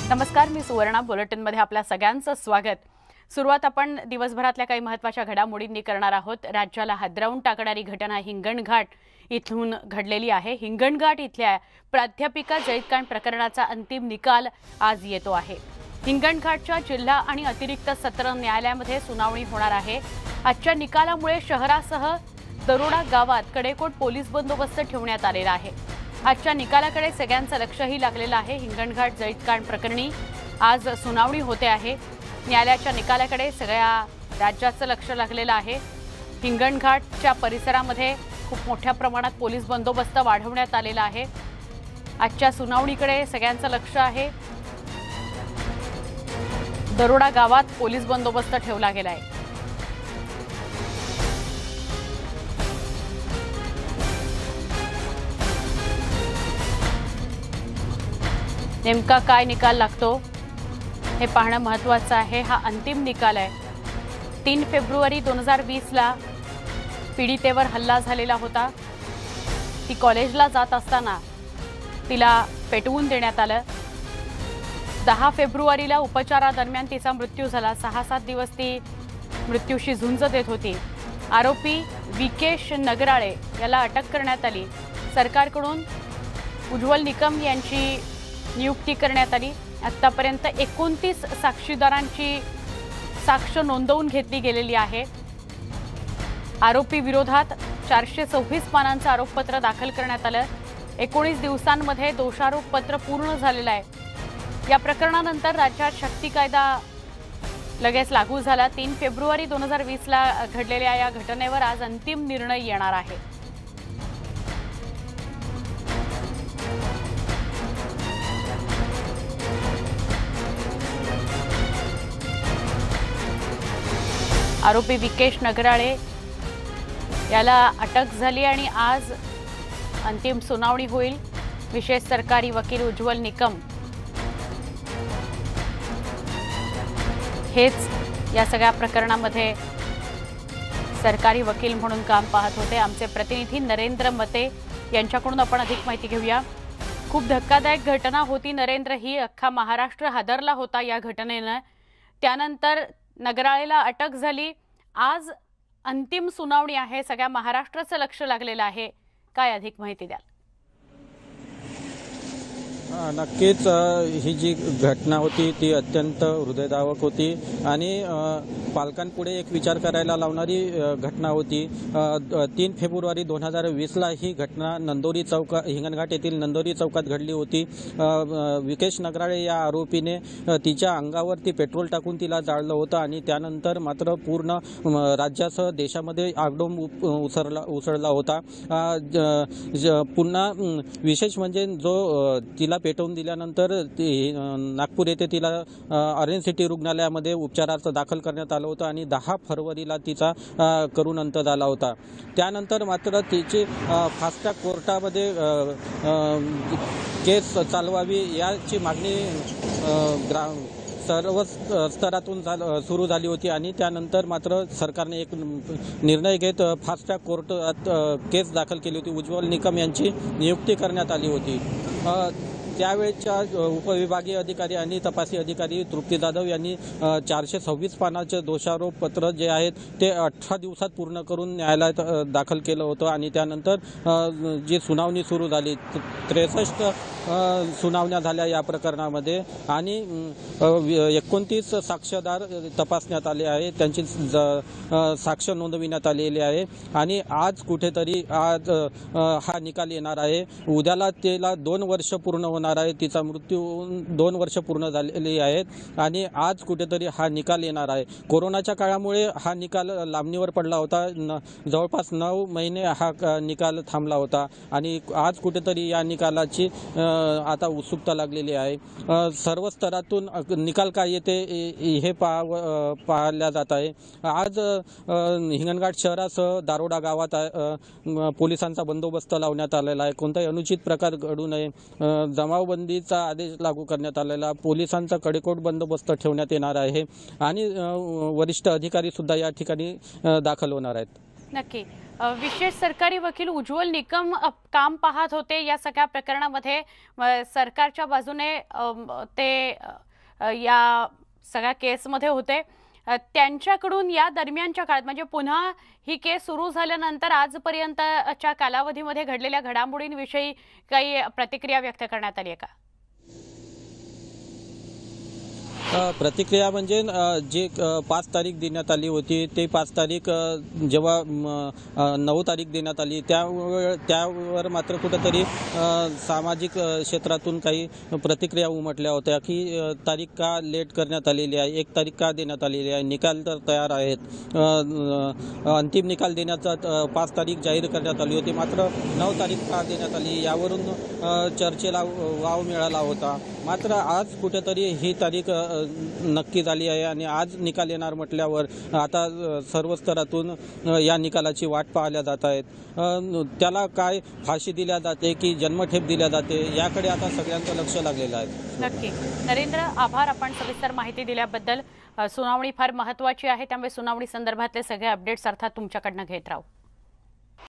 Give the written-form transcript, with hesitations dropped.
नमस्कार, मी सुवर्णा बुलेटिनमध्ये आपल्या सगळ्यांचं स्वागत। सुरुवात आपण दिवसभरातल्या काही महत्त्वाच्या घडामोडींनी करणार आहोत। राज्याला हादरवून टाकणारी घटना हिंगणघाट इथून घडलेली आहे। हिंगणघाट इथल्या प्राध्यापिका जयकांड प्रकरणाचा अंतिम निकाल आज येतो आहे। हिंगणघाटच्या जिल्हा आणि अतिरिक्त सत्र न्यायालयामध्ये सुनावणी होणार आहे। आजच्या निकालामुळे शहरासह दरोडा गावात कडेकोट पोलीस बंदोबस्त ठेवण्यात आलेला आहे। आजच्या निकालाकडे सगळ्यांचं लक्षही लागलेलं आहे। हिंगणघाट जळीतकांड प्रकरणी आज सुनावणी होते आहे। न्यायालयाच्या निकालाकडे सगळ्या राज्याचं लक्ष लागलेलं आहे। हिंगणघाटच्या परिसरामध्ये खूप मोठ्या प्रमाणात पोलीस बंदोबस्त वाढवण्यात आलेला आहे। आजच्या सुनावणीकडे सगळ्यांचं लक्ष आहे। दरोडा गावात पोलीस बंदोबस्त ठेवला गेला आहे। नेमका काय निकाल लागतो हे पाहणं महत्त्वाचं आहे। हा अंतिम निकाल आहे। 3 फेब्रुवारी 2020 ला पीडितेवर हल्ला झालेला होता। ती कॉलेजला जात असताना तिला पेटवून देण्यात आलं। 10 फेब्रुवारीला उपचारादरम्यान तिचा मृत्यू झाला। 6-7 दिवस ती मृत्यूशी झुंज देत होती। आरोपी विकेश नगराळे याला अटक करण्यात आली। सरकारकडून उज्ज्वल निकम यांची नियुक्ती करण्यात आली। आतापर्यंत 29 साक्षीदारांची साक्ष नोंदवून घेतली गेलेली आहे। आरोपी विरोधात 426 पानांचं आरोपपत्र दाखल करण्यात आलं। 19 दिवसांमध्ये दोषारोपपत्र पूर्ण झालेलं आहे। या प्रकरणानंतर राज्यात शक्ती कायदा लगेच लागू झाला। 3 फेब्रुवारी 2020 ला घडलेल्या या घटनेवर आज अंतिम निर्णय येणार आहे। आरोपी विकेश नगराळे याला अटक झाली आणि आज अंतिम सुनावणी होईल। विशेष सरकारी वकील उज्ज्वल निकम हेच या सगळ्या प्रकरणामध्ये सरकारी वकील म्हणून काम पाहत होते। आमचे प्रतिनिधी नरेंद्र मते यांच्याकडून आपण अधिक माहिती घेऊया। खूप धक्कादायक घटना होती नरेंद्र, ही अख्खा महाराष्ट्र हादरला होता या घटनेने। त्यानंतर नगराळेला अटक झाली। आज अंतिम सुनावणी आहे। सगळ्या महाराष्ट्राचं लक्ष लागलेलं आहे। काय अधिक माहिती द्याल? नक्कीच ही जी घटना होती ती अत्यंत हृदयद्रावक होती आणि पालकांपुढे एक विचार करायला लावणारी घटना होती। 3 फेब्रुवारी 2020 ला ही घटना नंदोरी चौक हिंगणघाट येथील नंदोरी चौकात घडली होती। विकेश नगराळे या आरोपीने तिच्या अंगावरती पेट्रोल टाकून तिला जाळलं होतं आणि त्यानंतर मात्र पूर्ण राज्यासह देशामध्ये आगडोंब उसळला होता। पुन्हा विशेष म्हणजे जो तिला पेटवून दिल्यानंतर नागपूर येथे तिला ऑरेंज सिटी रुग्णालयामध्ये उपचारार्थ दाखल करण्यात आलं होतं आणि 10 फरवरीला तिचा करुण अंत झाला होता। त्यानंतर मात्र तिची फास्ट ट्रॅक कोर्टामध्ये केस चालवावी याची मागणी सर्व स्तरातून सुरू झाली होती आणि त्यानंतर मात्र सरकारने एक निर्णय घेत फास्ट ट्रॅक कोर्टात केस दाखल केली होती। उज्ज्वल निकम यांची नियुक्ती करण्यात आली होती। त्यावेळच्या उपविभागीय अधिकारी आणि तपासी अधिकारी तृप्ती जाधव यांनी 426 पानाचे दोषारोप पत्र जे आहेत ते 18 दिवसात पूर्ण करून न्यायालयात दाखल केलं होतं आणि त्यानंतर जी सुनावणी सुरू झाली 63 सुनावण्या झाल्या या प्रकरणामध्ये आणि 29 साक्षीदार तपासण्यात आले आहे। त्यांची साक्ष नोंदविण्यात आलेली आहे आणि आज कुठेतरी आज हा निकाल येणार आहे। उद्याला तिला 2 वर्ष पूर्ण होणार आहे। तिचा मृत्यू 2 वर्ष पूर्ण झालेली आहेत आणि आज कुठेतरी हा निकाल येणार आहे। कोरोनाच्या काळामुळे हा निकाल लांबणीवर पडला होता। जवळपास 9 महिने हा निकाल थांबला होता आणि आज कुठेतरी या निकालाची आता उत्सुकता लागलेली आहे। सर्व स्तरातून निकाल काय येते हे पाहिल्या जात आहे। आज हिंगणघाट शहरासह दारोडा गावात पोलिसांचा बंदोबस्त लावण्यात आलेला आहे। कोणताही अनुचित प्रकार घडू नये जमावबंदीचा आदेश लागू करण्यात आलेला, पोलिसांचा कडेकोट बंदोबस्त ठेवण्यात येणार आहे आणि वरिष्ठ अधिकारी सुद्धा या ठिकाणी दाखल होणार आहेत। नक्की. विशेष सरकारी वकील उज्ज्वल निकम काम पाहत होते या सगळ्या प्रकरणामध्ये. सरकारच्या बाजूने ते या सगळ्या केसमध्ये होते. त्यांच्याकडून या दरम्यानच्या काळात म्हणजे पुन्हा ही केस सुरू झाल्यानंतर आजपर्यंतच्या कालावधीमध्ये घडलेल्या घडामोडींविषयी काही प्रतिक्रिया व्यक्त करण्यात आली आहे का? प्रतिक्रिया म्हणजे जे 5 तारीख देण्यात आली होती ते 5 तारीख जेव्हा 9 तारीख देण्यात आली त्यावर मात्र कुठंतरी सामाजिक क्षेत्रातून काही प्रतिक्रिया उमटल्या होत्या की तारीख का लेट करण्यात आलेली आहे, 1 तारीख का देण्यात आलेली आहे, निकाल तर तयार आहेत, अंतिम निकाल देण्याचा 5 तारीख जाहीर करण्यात आली होती, मात्र 9 तारीख का देण्यात आली यावरून चर्चेला वाव मिळाला होता. मात्र आज कुठेतरी ही तारीख नक्की झाली आहे आणि आज निकाल येणार म्हटल्यावर आता सर्व स्तरातून या निकालाची वाट पाहिल्या जात आहेत. त्याला काय फाशी दिल्या जाते की जन्मठेप दिल्या जाते याकडे आता सगळ्यांचं लक्ष लागलेलं आहे. नक्की. नरेंद्र, आभार आपण सविस्तर माहिती दिल्याबद्दल. सुनावणी फार महत्त्वाची आहे, त्यामुळे सुनावणी संदर्भातले सगळे अपडेट्स अर्थात तुमच्याकडनं घेत राहू.